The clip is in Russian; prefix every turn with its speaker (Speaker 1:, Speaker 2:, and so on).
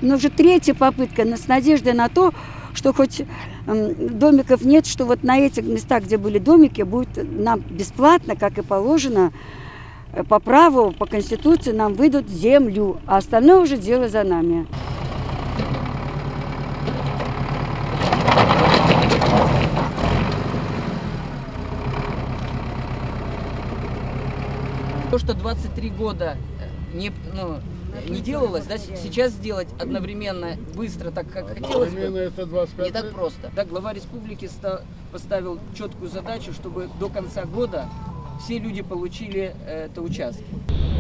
Speaker 1: Но уже третья попытка с надеждой на то, что хоть домиков нет, что вот на этих местах, где были домики, будет нам бесплатно, как и положено, по праву, по Конституции нам выдадут землю, а остальное уже дело за нами.
Speaker 2: То, что 23 года не делалось, да, сейчас сделать одновременно, быстро, так как хотелось бы,
Speaker 3: это 25
Speaker 2: не так просто. Да, глава республики поставил четкую задачу, чтобы до конца года все люди получили это участки.